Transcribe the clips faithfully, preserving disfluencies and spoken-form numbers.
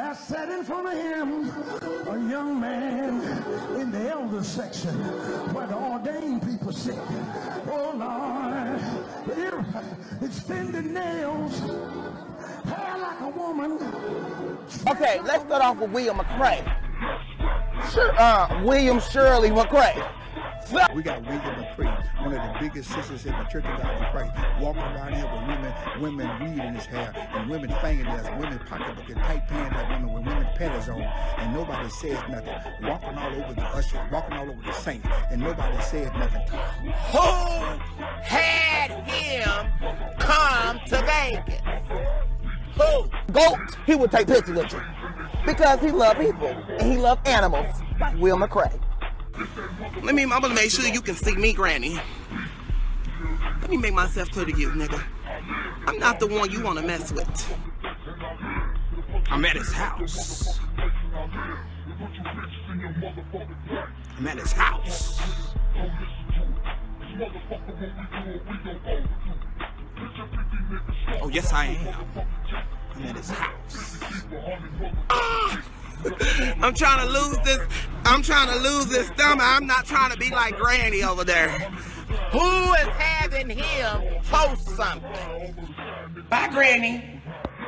I sat in front of him, a young man in the elder section where the ordained people sit. Oh Lord, extended nails, hair like a woman. Okay, let's start off with William McCray. Sure, uh, William Shirley McCray. We got William McCray, one of the biggest sisters in the Church of God in Christ, walking around here with women, women weed in his hair, and women fingernails, and women pocketbook and tight pants like women with women panties on, and nobody says nothing. Walking all over the ushers, walking all over the saints, and nobody says nothing. Who had him come to Vegas? Who? Goat, he would take pictures with you. Because he loved people, and he loved animals, like Will McCray. Let me, I'm gonna make sure you can see me, Granny. Let me make myself clear to you, nigga. I'm not the one you wanna mess with. I'm at his house. I'm at his house. Oh, yes, I am. I'm at his house. Ah! I'm trying to lose this. I'm trying to lose this stomach. I'm not trying to be like Granny over there. Who is having him post something? Bye, Granny.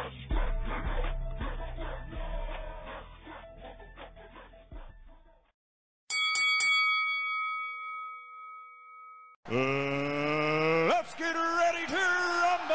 Uh, let's get ready to rumble!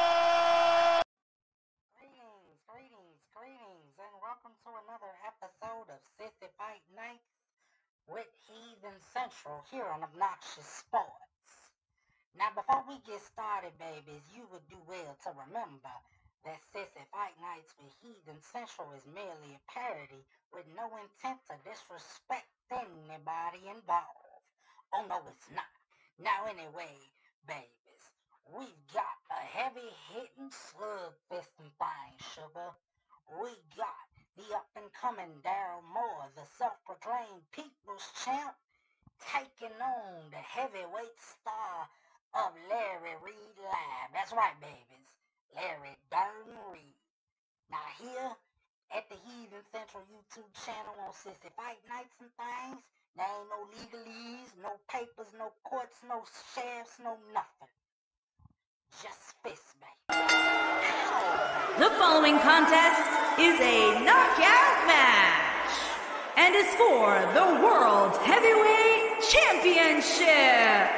Greetings, greetings, greetings, and welcome to another episode of Sissy Fight Nights with Heathen Central here on Obnoxious Sports. Now, before we get started, babies, you would do well to remember that Sissy Fight Nights with Heathen Central is merely a parody with no intent to disrespect anybody involved. Oh, no, it's not. Now, anyway, babies, we've got a heavy-hitting slug-fisting thing, sugar. We got the up-and-coming Darryl, the self-proclaimed people's champ, taking on the heavyweight star of Larry Reid Live. That's right, babies, Larry Darn Reid. Now, here at the Heathen Central YouTube channel on Sissy Fight Nights and things, there ain't no legalese, no papers, no courts, no sheriffs, no nothing. Just fist, baby. The following contest is a knockout match and is for the World Heavyweight Championship.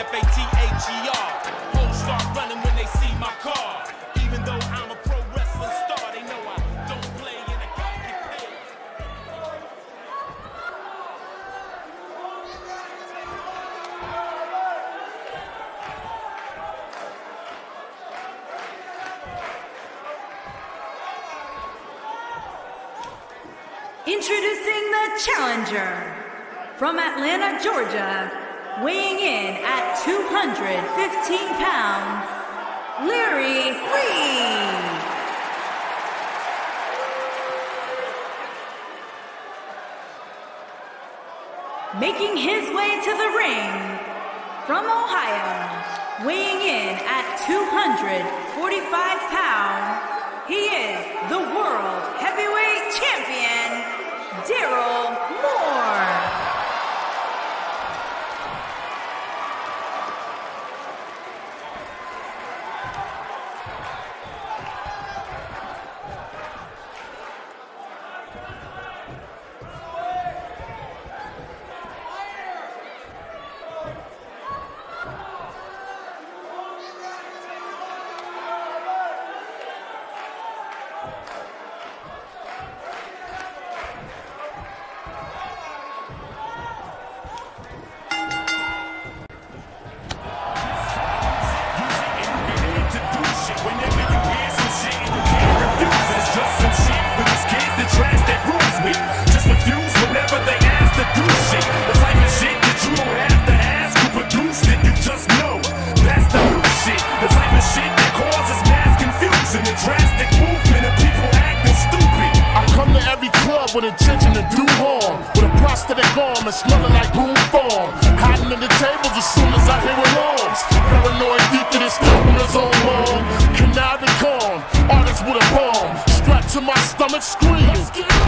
F A T H E R. Hoes start running when they see my car. Even though I'm a pro wrestling star, they know I don't play and I gotta get paid. Introducing the challenger from Atlanta, Georgia, weighing in at two hundred fifteen pounds, Reid. Making his way to the ring from Ohio, weighing in at two hundred forty-five pounds, he is the World Heavyweight Champion, Darryl Moore. With intention to do harm, with a prosthetic arm and smelling like boom farm. Hiding in the tables as soon as I hear alarms. Paranoid deep in his his own long. Conniving con, artist with a bomb. Strapped to my stomach, screaming.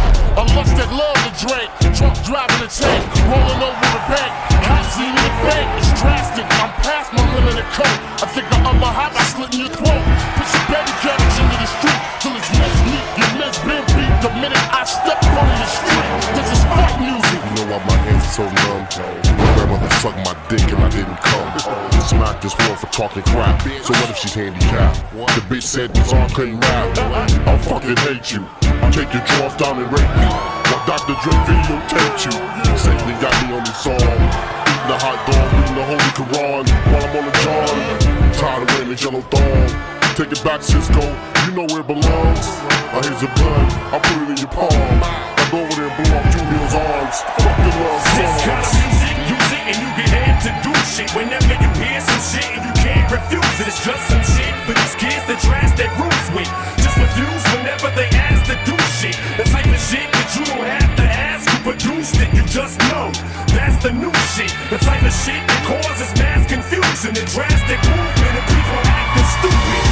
A lust that love to drink. Drunk driving a tank, rolling over the bank. Hot scene in the bank, it's drastic. I'm past my limit of coat. I think I up my hop, I slit in your throat. Put your baby carriage into the street till it's mince meat. Your mince been beat the minute I step on the street. This is fight music. You know why my hands are so numb? My grandmother sucked my dick and I didn't come. Smack this one for talking crap. So what if she's handicapped? The bitch said this song couldn't rap. I'll fucking hate you. Take your drawers down and rape me. While Doctor Dre videotaped you. Satan got me on this song. Eating the hot dog, reading the Holy Quran while I'm on the John. Tired of wearing the yellow thong. Take it back, Cisco. You know where it belongs. I here's the blood. I'll put it in your palm. I go over there and blow off Julia's arms. Fuck the love songs. This kind of music, use it and you get ahead to do shit. Whenever you hear some shit and you can't refuse it, it's just some shit for these kids that trash their roots with. Just refuse whenever they ask to do shit. The type of shit that you don't have to ask who produced it. You just know that's the new shit. The type of shit that causes mass confusion and drastic movement and people acting stupid.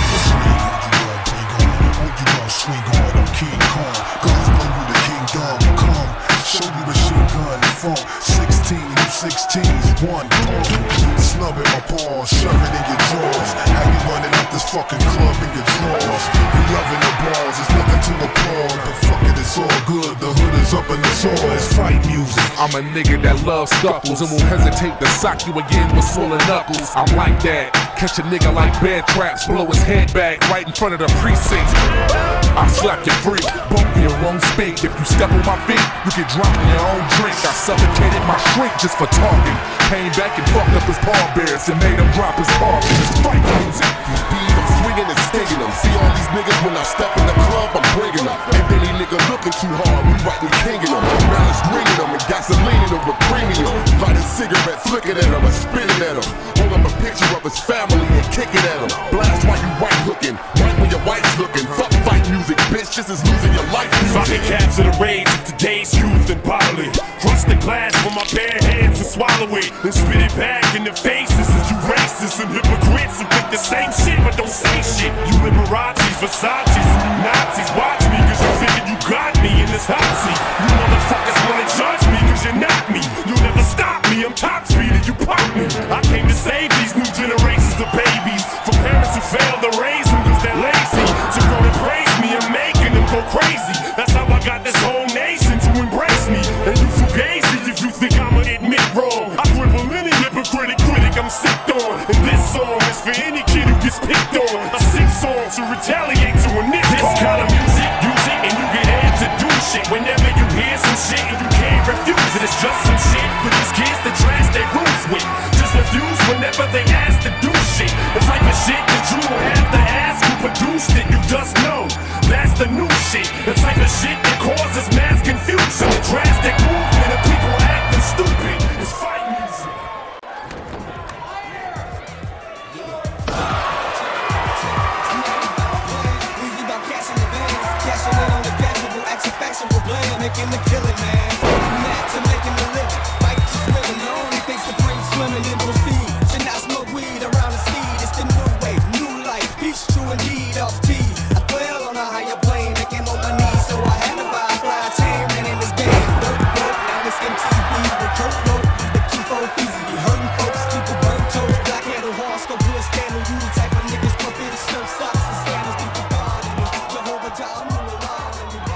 Swing on, I'm King Kong. Guns blow you the King Dog. Come, show you the shit gun funk. Sixteen, you sixteens, one pump. Snub in my paws, shove it in your jaws. How you running out this fucking club in your drawers? We loving the balls, it's nothing to applaud. But fuck it, it's all good. The hood is up in the saw. It's fight music. I'm a nigga that loves scuffles and won't hesitate to sock you again with swollen knuckles. I'm like that. Catch a nigga like bear traps, blow his head back right in front of the precinct. I slap you free, bump you won't speak. If you step on my feet, you get dropped in your own drink. I suffocated my shrink just for talking. Came back and fucked up his pallbearers and made him drop his car. It's fight music. These bees, I'm swinging and stinging them. See all these niggas when I step in the club, I'm bringing them. And any nigga looking too hard, we right we kinging them. Malice ringing them and gasoline in them with premium. Light a cigarette, flicking at them and spitting at them. Hold up a picture of his family and kick it at them. Blast while you white looking, right when your wife's looking. Fuck fight music, bitch, this is losing your life music. If I can capture the rage of today's youth and bodily, crush the glass with my bare hands and swallow it, then spit it back in the faces of you racists and hypocrites who think the same shit but don't say shit. You Liberati's, Versace's, and you Nazis, watch me cause you figure you got me in this hot seat. You motherfuckers wanna judge me cause you're not me. You'll never stop me, I'm top speed and you pop me. I came to save these new generations of babies from parents who failed to raise them cause they're lazy. So go and praise me, I'm making them go crazy. That's how I got this whole nation to embrace me. And you fugazi if you think I'ma admit wrong. I cripple any hypocritic critic I'm sick on. retaliate to a nigga. This kind of music, use it and you get asked to do shit. Whenever you hear some shit and you can't refuse it, it's just some shit for these kids to trash their rooms with. Just refuse whenever they ask to do shit. The type of shit that you don't have to ask who produced it, you just know. That's the new shit. The type of shit that causes mass confusion. The drastic movement of people acting stupid. It's fight music. Easy about cashing the bands, cashing in on the casual action, factual blame, making the killing, man. From that to making the living, fight to swimming. The only thing supreme swimming in those seas. Should not smoke weed around the seed. It's the new way, new life, peace true indeed off teas. I dwell on a higher plane, making on my knees, so I had to buy a fly chain, man, in this game. Dope, dope, now it's M T V, the coke note, the keep on easy, hurting folks, keep the burn toast, black handle, horoscope, blue scandal, you the type of niggas, profit, shirt, socks, and sandals, keep the God in you, Jehovah Jah, I'm the Lord, and you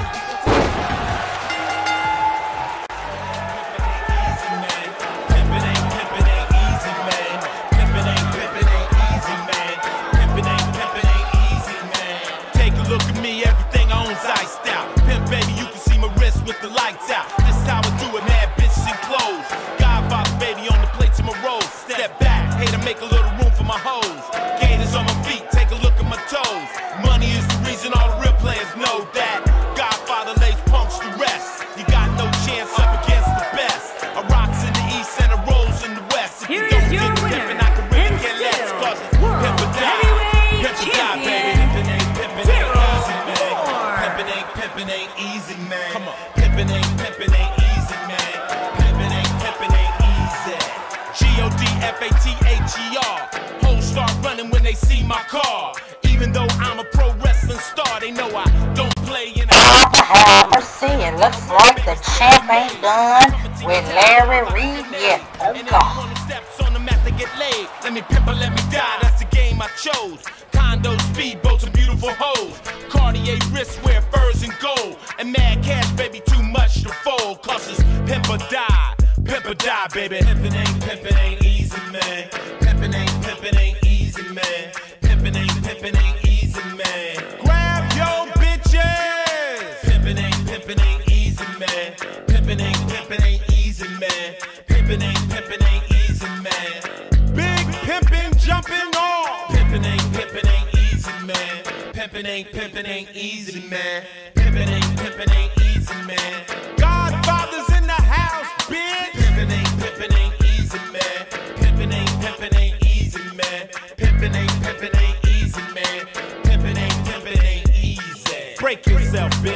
with the lights out. This is how I do it, mad bitches in clothes. Godfather baby on the plate to my rolls. Step back, hey to make a little room for my hoes. Gators on my feet, take a look at my toes. Money is the reason all the real players know that. Godfather lays punks to rest. You got no chance up against the best. I rocks in the east and I rolls in the west. If Here you don't is your get winner, pimpin', I can really and get less. still Cause world pimpin' die, heavyweight pimpin' die, baby. champion, Pimpin' ain't, pimpin' ain't easy, man. Pimpin' ain't, pimpin' ain't easy, man. Come on. Pimpin' ain't, pimpin' ain't easy, man. Pimpin' ain't, pimpin' ain't easy. G O D F A T H E R. Hoes start running when they see my car. Even though I'm a pro wrestling star, they know I don't play in a... Mercy, it looks like the champ ain't done with Larry Reid yet. Oh God. Steps on the mat to get laid. Let me pimp or let me die, that's the game I chose. Condos, speedboats, and beautiful hoes. Cartier wristwear, furs and gold. And mad cash, baby, too much to fold. Cause it's pimp or die, pimp or die, baby. Pimpin' ain't, pimpin' ain't easy, man. Pimpin' ain't, pimpin' ain't easy, man. Pimpin' ain't, pimpin' ain't easy, man. Grab your bitches. Pimpin' ain't, pimpin' ain't easy, man. Pimpin' ain't, pimpin' ain't easy, man. Pimpin' ain't, pimpin' ain't easy, man. Big pimpin' jumping off. Pimpin' ain't, pimpin' ain't easy, man. Pimpin' ain't, pimpin' ain't easy, man. Pimpin' ain't, pimpin' ain't easy, man. Godfather's in the house, bitch. Pimpin' ain't, pimpin' ain't easy, man. Pimpin' ain't, pimpin' ain't easy, man. Pimpin' ain't, pimpin' ain't easy, man. Pimpin' ain't, pimpin' ain't easy. Break yourself, bitch.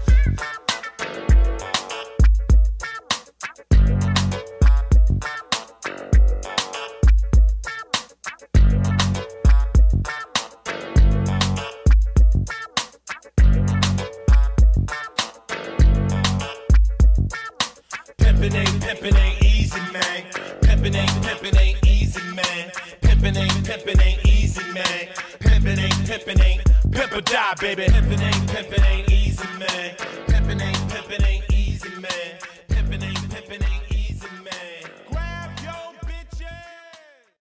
Pimpin' ain't, pimpin' ain't easy, man. Pimpin' ain't, pimpin' ain't easy, man. Pimpin' ain't, pimpin' ain't easy, man. Pimpin' ain't, pimpin' ain't, pimp or die, baby. Pimpin' ain't, pimpin' ain't easy, man. Pimpin' ain't, pimpin' ain't